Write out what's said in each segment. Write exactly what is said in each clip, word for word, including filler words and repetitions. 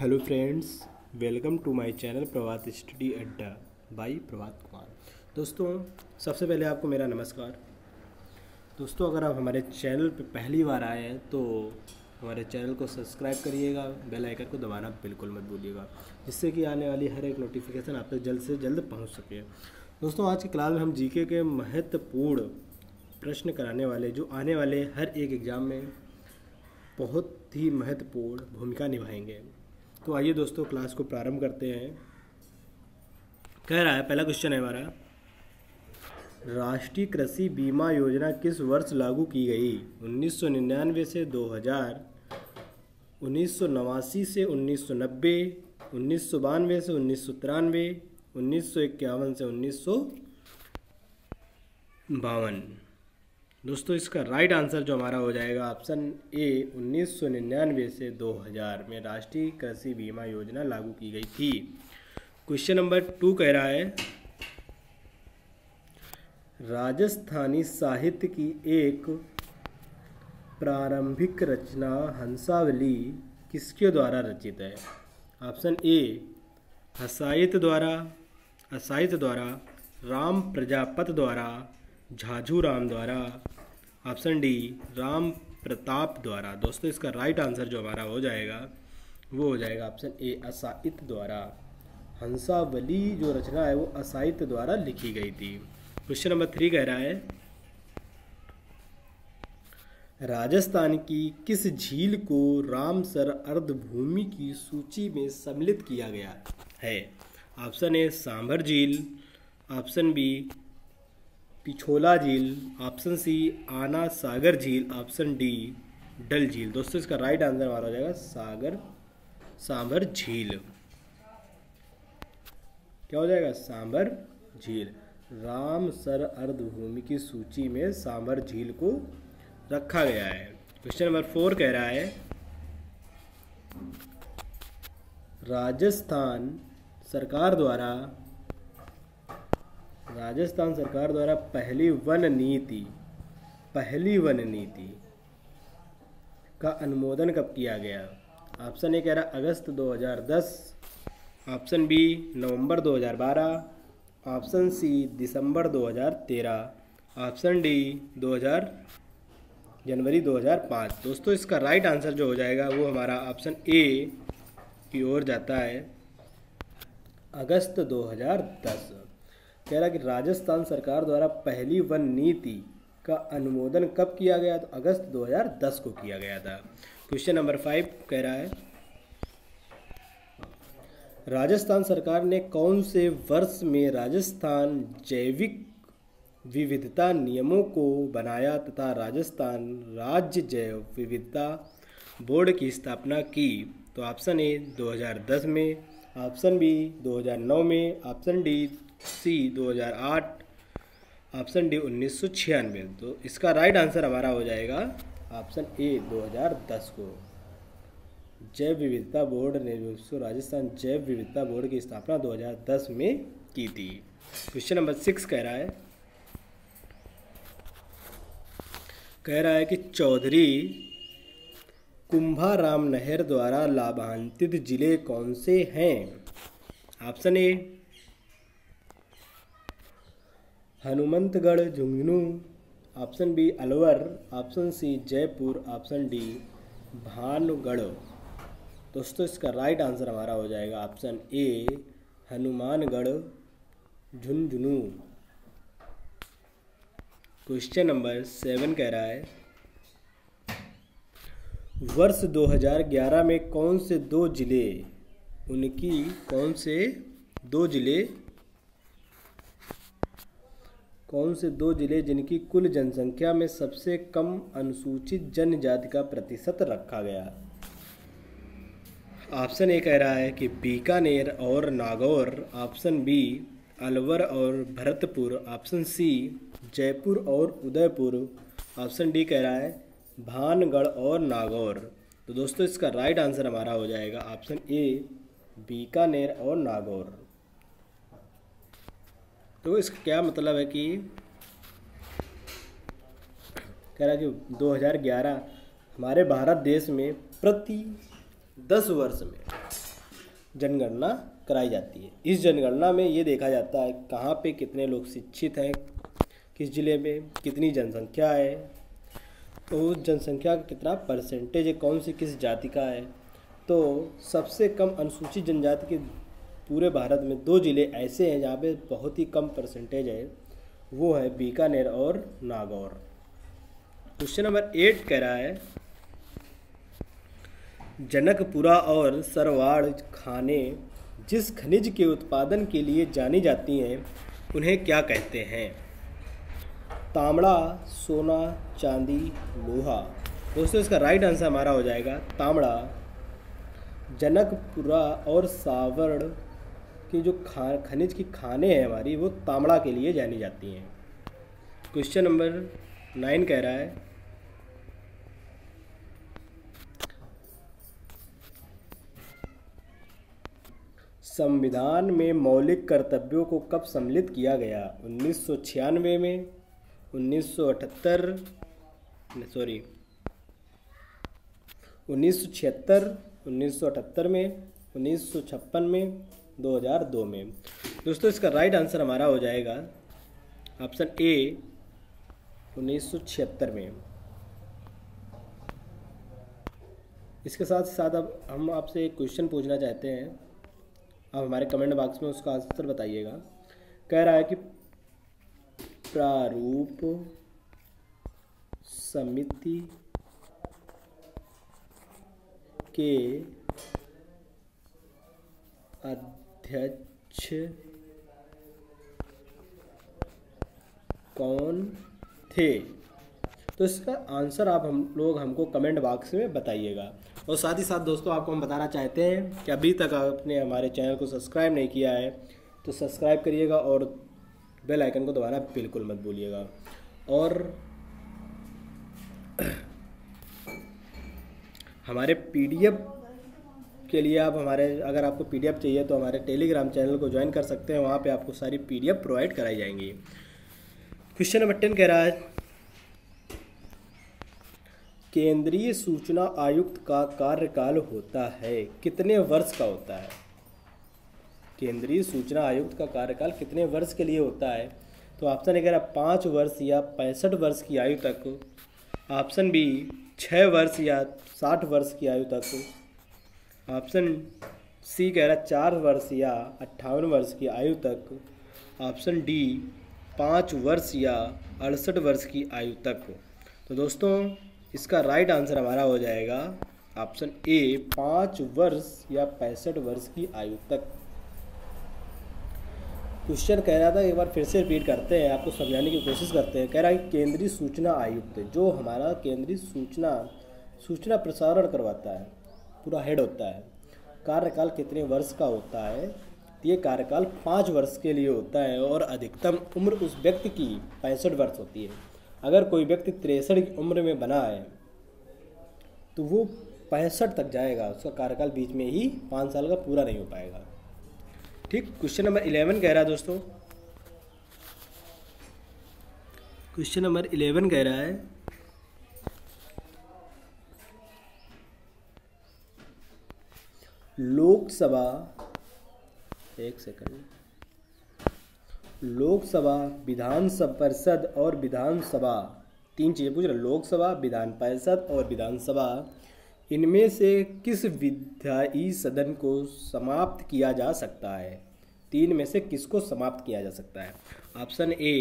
Hello friends, welcome to my channel Prabhat study Adda by Prabhat Kumar. दोस्तों, सबसे पहले आपको मेरा नमस्कार। दोस्तों, अगर आप हमारे चैनल पर पहली बार आए हैं तो हमारे चैनल को सब्सक्राइब करिएगा, बेल आइकन को दबाना बिल्कुल मत भूलिएगा, जिससे कि आने वाली हर एक नोटिफिकेशन आप तक जल्द से जल्द पहुंच सके। दोस्तों, आज की क्लास में हम जीके के महत्वपूर्ण प्रश्न कराने वाले, जो आने वाले हर एक एग्ज़ाम में बहुत ही महत्वपूर्ण भूमिका निभाएंगे। तो आइए दोस्तों, क्लास को प्रारंभ करते हैं। कह रहा है, पहला क्वेश्चन है हमारा, राष्ट्रीय कृषि बीमा योजना किस वर्ष लागू की गई? उन्नीस सौ निन्यानवे से दो हज़ार, उन्नीस सौ नवासी से उन्नीस सौ नब्बे, उन्नीस सौ बानवे से उन्नीस सौ तिरानवे, उन्नीस सौ इक्यावन से उन्नीस सौ बावन। दोस्तों, इसका राइट आंसर जो हमारा हो जाएगा ऑप्शन ए, उन्नीस सौ निन्यानवे से दो हज़ार में राष्ट्रीय कृषि बीमा योजना लागू की गई थी। क्वेश्चन नंबर टू कह रहा है, राजस्थानी साहित्य की एक प्रारंभिक रचना हंसावली किसके द्वारा रचित है? ऑप्शन ए, हसाइत द्वारा हसाइत द्वारा, राम प्रजापत द्वारा, झाझू राम द्वारा, ऑप्शन डी, राम प्रताप द्वारा। दोस्तों, इसका राइट आंसर जो हमारा हो जाएगा वो हो जाएगा ऑप्शन ए, असाइत द्वारा। हंसावली जो रचना है वो असाइत द्वारा लिखी गई थी। क्वेश्चन नंबर थ्री कह रहा है, राजस्थान की किस झील को रामसर अर्धभूमि की सूची में सम्मिलित किया गया है? ऑप्शन ए, सांभर झील, ऑप्शन बी, पिछोला झील, ऑप्शन सी, आना सागर झील, ऑप्शन डी, डल झील। दोस्तों, इसका राइट आंसर हमारा हो जाएगा सागर सांभर झील। क्या हो जाएगा? सांभर झील। रामसर अर्धभूमि की सूची में सांभर झील को रखा गया है। क्वेश्चन नंबर फोर कह रहा है, राजस्थान सरकार द्वारा राजस्थान सरकार द्वारा पहली वन नीति पहली वन नीति का अनुमोदन कब किया गया? ऑप्शन ए कह रहा अगस्त दो हज़ार दस, ऑप्शन बी, नवंबर दो हज़ार बारह, ऑप्शन सी, दिसंबर दो हज़ार तेरह, ऑप्शन डी, दो हज़ार जनवरी दो हज़ार पाँच। दोस्तों, इसका राइट आंसर जो हो जाएगा वो हमारा ऑप्शन ए की ओर जाता है, अगस्त दो हज़ार दस। कह रहा कि राजस्थान सरकार द्वारा पहली वन नीति का अनुमोदन कब किया गया? तो अगस्त दो हज़ार दस को किया गया था। क्वेश्चन नंबर फाइव कह रहा है, राजस्थान सरकार ने कौन से वर्ष में राजस्थान जैविक विविधता नियमों को बनाया तथा राजस्थान राज्य जैव विविधता बोर्ड की स्थापना की? तो ऑप्शन ए, दो हज़ार दस में, ऑप्शन बी, दो हज़ार नौ में, ऑप्शन डी, सी, दो हज़ार आठ, ऑप्शन डी, उन्नीस सौ छियानवे। तो इसका राइट आंसर हमारा हो जाएगा ऑप्शन ए, दो हज़ार दस को। जैव विविधता बोर्ड ने राजस्थान जैव विविधता बोर्ड की स्थापना दो हज़ार दस में की थी। क्वेश्चन नंबर सिक्स कह रहा है कह रहा है कि चौधरी कुंभाराम नहर द्वारा लाभान्वित जिले कौन से हैं? Option A, Hanumangarh Jhunjhunu, option B, Alwar, option C, Jaipur, option D, Bhanugarh. दोस्तों, इसका राइट आंसर हमारा हो जाएगा option A, Hanumangarh Jhunjhunu. Question number seven कह रहा है, वर्ष दो हज़ार ग्यारह में कौन से दो जिले उनकी कौन से दो जिले कौन से दो जिले जिनकी कुल जनसंख्या में सबसे कम अनुसूचित जनजाति का प्रतिशत रखा गया? ऑप्शन ए कह रहा है कि बीकानेर और नागौर, ऑप्शन बी, अलवर और भरतपुर, ऑप्शन सी, जयपुर और उदयपुर, ऑप्शन डी कह रहा है भानगढ़ और नागौर। तो दोस्तों, इसका राइट आंसर हमारा हो जाएगा ऑप्शन ए, बीकानेर और नागौर। तो इसका क्या मतलब है कि कह रहा है कि दो हज़ार ग्यारह हमारे भारत देश में प्रति दस वर्ष में जनगणना कराई जाती है। इस जनगणना में ये देखा जाता है कहाँ पे कितने लोग शिक्षित हैं, किस जिले में कितनी जनसंख्या है, तो उस जनसंख्या का कितना परसेंटेज है, कौन सी किस जाति का है। तो सबसे कम अनुसूचित जनजाति के पूरे भारत में दो जिले ऐसे हैं जहाँ पे बहुत ही कम परसेंटेज है, वो है बीकानेर और नागौर। क्वेश्चन नंबर एट कह रहा है जनकपुरा और सरवाड़ खानें जिस खनिज के उत्पादन के लिए जानी जाती हैं उन्हें क्या कहते हैं? तांबा, सोना, चांदी, लोहा। दोस्तों इसका राइट आंसर हमारा हो जाएगा तांबा। जनकपुरा और सावड़ की जो खा खनिज की खानें हैं हमारी, वो तांबा के लिए जानी जाती हैं। क्वेश्चन नंबर नाइन कह रहा है संविधान में मौलिक कर्तव्यों को कब सम्मिलित किया गया? उन्नीस सौ छियानवे में, उन्नीस सौ अठहत्तर सॉरी उन्नीस सौ छिहत्तर, उन्नीस सौ अठहत्तर में, उन्नीस सौ छप्पन में, दो हज़ार दो में। दोस्तों इसका राइट आंसर हमारा हो जाएगा ऑप्शन ए उन्नीस सौ छिहत्तर में। इसके साथ साथ अब हम आपसे एक क्वेश्चन पूछना चाहते हैं, आप हमारे कमेंट बॉक्स में उसका आंसर बताइएगा। कह रहा है कि प्रारूप समिति के अध्यक्ष कौन थे? तो इसका आंसर आप हम लोग हमको कमेंट बॉक्स में बताइएगा। और साथ ही साथ दोस्तों आपको हम बताना चाहते हैं कि अभी तक आपने हमारे चैनल को सब्सक्राइब नहीं किया है तो सब्सक्राइब करिएगा और बेल आइकन को दबाना बिल्कुल मत भूलिएगा। और हमारे पीडीएफ के लिए आप हमारे अगर आपको पीडीएफ चाहिए तो हमारे टेलीग्राम चैनल को ज्वाइन कर सकते हैं, वहाँ पे आपको सारी पीडीएफ प्रोवाइड कराई जाएंगी। क्वेश्चन नंबर टेन कह रहा है केंद्रीय सूचना आयुक्त का कार्यकाल होता है कितने वर्ष का होता है? केंद्रीय सूचना आयुक्त का कार्यकाल कितने वर्ष के लिए होता है? तो ऑप्शन ए कह रहा है पाँच वर्ष या पैंसठ वर्ष की आयु तक, ऑप्शन बी छः वर्ष या साठ वर्ष की आयु तक, ऑप्शन सी कह रहा है चार वर्ष या अट्ठावन वर्ष की आयु तक, ऑप्शन डी पाँच वर्ष या अड़सठ वर्ष की आयु तक। तो दोस्तों इसका राइट आंसर हमारा हो जाएगा ऑप्शन ए पाँच वर्ष या पैंसठ वर्ष की आयु तक। क्वेश्चन कह रहा था, एक बार फिर से रिपीट करते हैं, आपको समझाने की कोशिश करते हैं। कह रहा है कि केंद्रीय सूचना आयुक्त जो हमारा केंद्रीय सूचना सूचना प्रसारण करवाता है, पूरा हेड होता है, कार्यकाल कितने वर्ष का होता है? ये कार्यकाल पाँच वर्ष के लिए होता है और अधिकतम उम्र उस व्यक्ति की पैंसठ वर्ष होती है। अगर कोई व्यक्ति तिरसठ की उम्र में बना है तो वो पैंसठ तक जाएगा, उसका कार्यकाल बीच में ही पाँच साल का पूरा नहीं हो पाएगा। ठीक। क्वेश्चन नंबर इलेवन कह रहा है दोस्तों, क्वेश्चन नंबर इलेवन कह रहा है लोकसभा एक सेकंड लोकसभा, विधानसभा परिषद और विधानसभा, तीन चीज़ें पूछ रहे, लोकसभा, विधान परिषद और विधानसभा, इनमें से किस विधायी सदन को समाप्त किया जा सकता है? तीन में से किसको समाप्त किया जा सकता है? Option A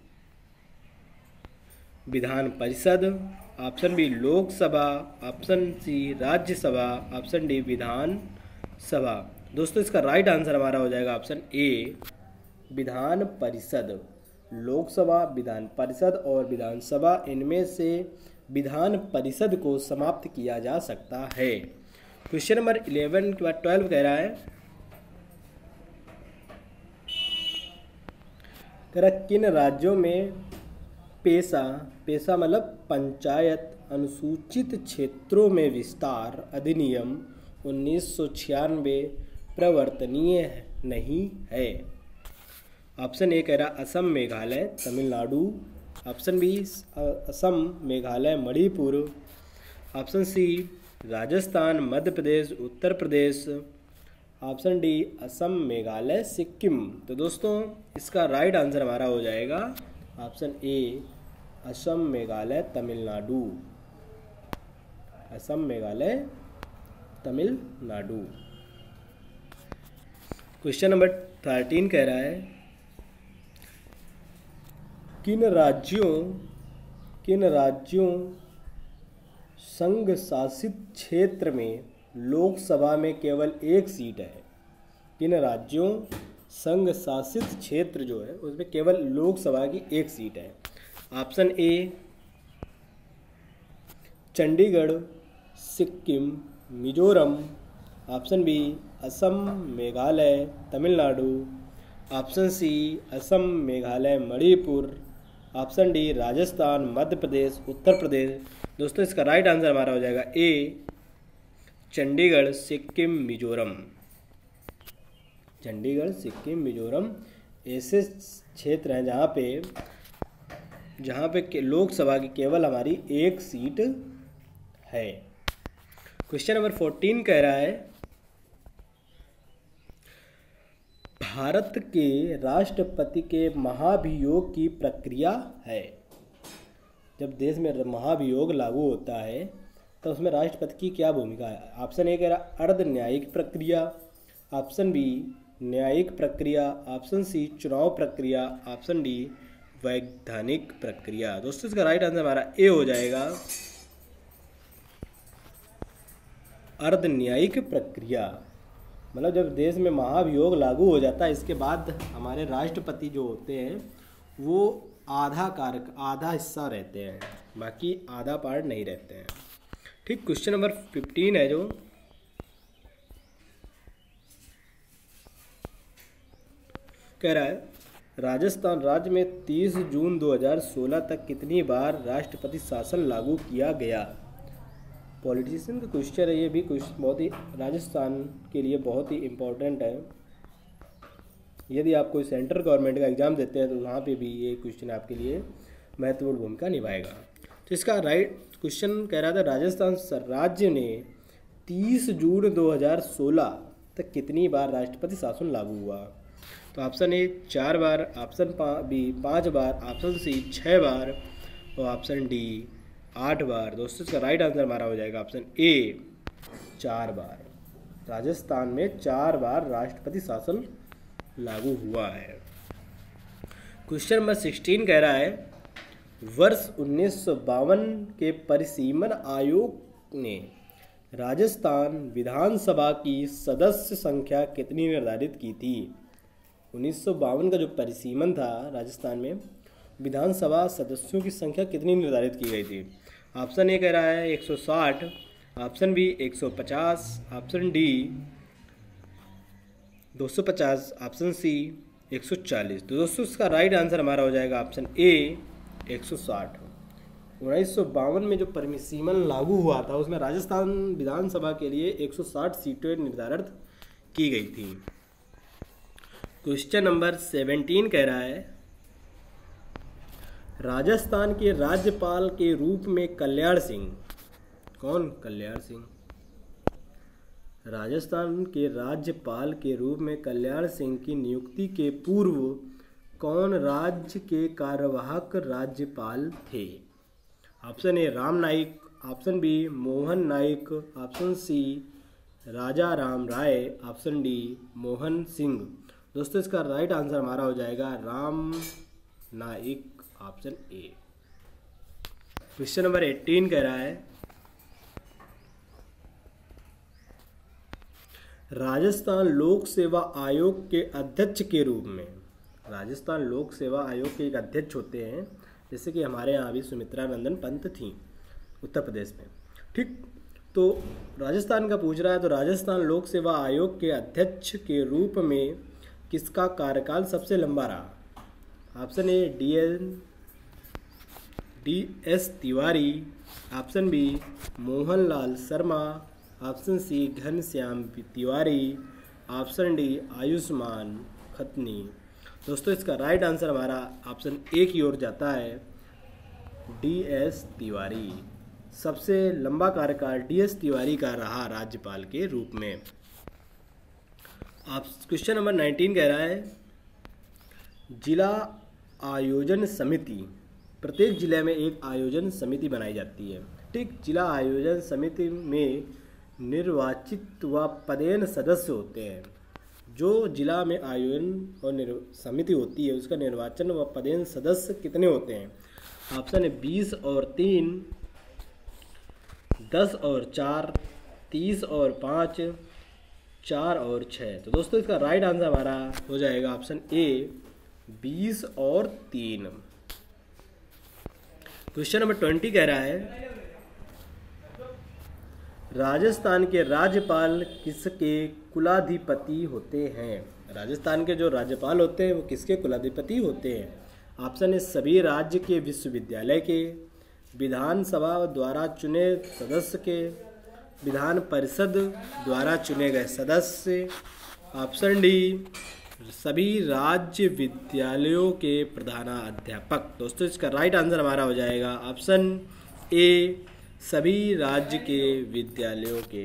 Vidhan Parishad, option B Lok Sabha, option C Rajya Sabha, option D Vidhan Sabha. दोस्तों इसका राइट आंसर हमारा हो जाएगा ऑप्शन ए विधान परिषद। लोकसभा, विधान परिषद और विधानसभा, इनमें से विधान परिषद को समाप्त किया जा सकता है। क्वेश्चन नंबर इलेवन के बाद ट्वेल्व कह रहा है कह रहा किन राज्यों में पेशा पेशा मतलब पंचायत अनुसूचित क्षेत्रों में विस्तार अधिनियम उन्नीस सौ छियानवे प्रवर्तनीय नहीं है? ऑप्शन ए कह रहा Assam, Meghalaya, Tamil Nadu, option B Assam, Meghalaya, Manipur, option C Rajasthan, Madhya Pradesh, Uttar Pradesh, option D Assam, Meghalaya, Sikkim. तो दोस्तों इसका राइट आंसर हमारा हो जाएगा option A Assam, Meghalaya, Tamil Nadu. Assam, Meghalaya, Tamil Nadu. Question number thirteen कह रहा है किन राज्यों किन राज्यों संघ शासित क्षेत्र में लोकसभा में केवल एक सीट है। किन राज्यों संघ शासित क्षेत्र जो है उसमें केवल लोकसभा की एक सीट है। Option A Chandigarh, Sikkim, Mizoram. Option B Assam, Meghalaya, Tamil Nadu. Option C Assam, Meghalaya, Manipur. Option D Rajasthan, Madhya Pradesh, Uttar Pradesh. दोस्तों इसका राइट आंसर हमारा हो जाएगा ए चंडीगढ़, सिक्किम, मिजोरम। चंडीगढ़, सिक्किम, मिजोरम ऐसे क्षेत्र हैं जहाँ पे जहाँ पे लोकसभा की केवल हमारी एक सीट है। क्वेश्चन नंबर फोर्टीन कह रहा है भारत के राष्ट्रपति के महाभियोग की प्रक्रिया है। जब देश में महाभियोग लागू होता है तो उसमें राष्ट्रपति की क्या भूमिका है। ऑप्शन ए कह रहा अर्ध न्यायिक प्रक्रिया। ऑप्शन बी न्यायिक प्रक्रिया। ऑप्शन सी चुनाव प्रक्रिया। ऑप्शन डी वैधानिक प्रक्रिया। दोस्तों इसका राइट आंसर हमारा ए हो जाएगा अर्ध न्यायिक प्रक्रिया। मतलब जब देश में महाभियोग लागू हो जाता है इसके बाद हमारे राष्ट्रपति जो होते हैं वो आधा कार्य आधा हिस्सा रहते हैं, बाकी आधा पार्ट नहीं रहते हैं। ठीक, क्वेश्चन नंबर फिफ्टीन है जो कह रहा है राजस्थान राज्य में तीस जून दो हज़ार सोलह तक कितनी बार राष्ट्रपति शासन लागू किया गया। पॉलिटिशियन का क्वेश्चन है ये भी, क्वेश्चन बहुत ही राजस्थान के लिए बहुत ही इम्पोर्टेंट है। यदि आप कोई सेंट्रल गवर्नमेंट का एग्जाम देते हैं तो वहाँ पे भी ये क्वेश्चन आपके लिए महत्वपूर्ण भूमिका निभाएगा। तो इसका राइट क्वेश्चन कह रहा था राजस्थान राज्य ने तीस जून दो हज़ार सोलह तक कितनी बार राष्ट्रपति शासन लागू हुआ। तो ऑप्शन ए चार बार, ऑप्शन बी पाँच बार, ऑप्शन सी छः बार और ऑप्शन डी आठ बार। दोस्तों इसका राइट आंसर हमारा हो जाएगा ऑप्शन ए चार बार। राजस्थान में चार बार राष्ट्रपति शासन लागू हुआ है। क्वेश्चन नंबर सिक्सटीन कह रहा है वर्ष उन्नीस सौ बावन के परिसीमन आयोग ने राजस्थान विधानसभा की सदस्य संख्या कितनी निर्धारित की थी। उन्नीस सौ बावन का जो परिसीमन था राजस्थान में विधानसभा सदस्यों की संख्या कितनी निर्धारित की गई थी। ऑप्शन ए कह रहा है एक सौ साठ, ऑप्शन बी एक सौ पचास, ऑप्शन डी दो सौ पचास, ऑप्शन सी एक सौ चालीस। तो दोस्तों इसका राइट आंसर हमारा हो जाएगा ऑप्शन ए एक सौ साठ। उन्नीस सौ बावन में जो परिसीमन लागू हुआ था उसमें राजस्थान विधानसभा के लिए एक सौ साठ सीटें निर्धारित की गई थी। क्वेश्चन नंबर सेवेंटीन कह रहा है राजस्थान के राज्यपाल के रूप में कल्याण सिंह कौन कल्याण सिंह राजस्थान के राज्यपाल के रूप में कल्याण सिंह की नियुक्ति के पूर्व कौन राज्य के कार्यवाहक राज्यपाल थे। Option A Ram Naik, option B Mohan Naik, option C Raja Ram Rai, option D Mohan Singh. दोस्तों इसका राइट आंसर हमारा हो जाएगा Ram Naik, option A. Question number eighteen कह रहा है राजस्थान लोक सेवा आयोग के अध्यक्ष के रूप में राजस्थान लोक सेवा आयोग के एक अध्यक्ष होते हैं, जैसे कि हमारे यहाँ भी सुमित्रा नंदन पंत थी उत्तर प्रदेश में। ठीक, तो राजस्थान का पूछ रहा है तो राजस्थान लोक सेवा आयोग के अध्यक्ष के रूप में किसका कार्यकाल सबसे लंबा रहा। Option A D N D S Tiwari, option B Mohanlal Sharma, option C Ghanshyam Tiwari, option D Ayushman Khatni. दोस्तों इसका राइट आंसर हमारा ऑप्शन ए की ओर जाता है डी एस तिवारी। सबसे लंबा कार्यकाल डी एस तिवारी का रहा राज्यपाल के रूप में। आप क्वेश्चन नंबर नाइनटीन कह रहा है जिला आयोजन समिति, प्रत्येक जिले में एक आयोजन समिति बनाई जाती है। ठीक, जिला आयोजन समिति में निर्वाचित व पदेन सदस्य होते हैं। जो जिला में आयोजन और समिति होती है उसका निर्वाचन व पदेन सदस्य कितने होते हैं? ऑप्शन है बीस और तीन, दस और चार, तीस और पाँच, चार और छः। तो दोस्तों इसका राइट आंसर हमारा हो जाएगा ऑप्शन ए बीस और तीन। क्वेश्चन नंबर ट्वेंटी कह रहा है राजस्थान के राज्यपाल किसके कुलाधिपति होते हैं? राजस्थान के जो राज्यपाल होते हैं वो किसके कुलाधिपति होते हैं? ऑप्शन है सभी राज्य के विश्वविद्यालय के, विधानसभा द्वारा चुने सदस्य के, विधान परिषद द्वारा चुने गए सदस्य, ऑप्शन डी सभी राज्य विद्यालयों के प्रधानाध्यापक। दोस्तों इसका राइट आंसर हमारा हो जाएगा ऑप्शन ए सभी राज्य के विद्यालयों के।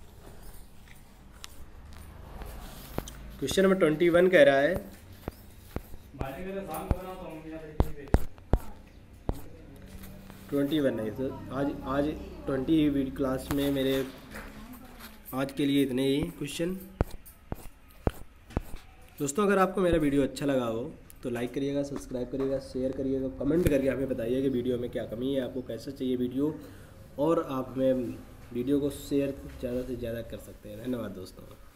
क्वेश्चन नंबर ट्वेंटी वन कह रहा है ट्वेंटी वन नहीं तो आज आज ट्वेंटी वीडियो क्लास में मेरे आज के लिए इतने ही क्वेश्चन। दोस्तों अगर आपको मेरा वीडियो अच्छा लगा हो तो लाइक करिएगा, सब्सक्राइब करिएगा, शेयर करिएगा, कमेंट करके हमें बताइए कि वीडियो में क्या कमी है, आपको कैसा चाहिए वीडियो, और आप हमें वीडियो को शेयर ज़्यादा से ज़्यादा कर सकते हैं। धन्यवाद दोस्तों।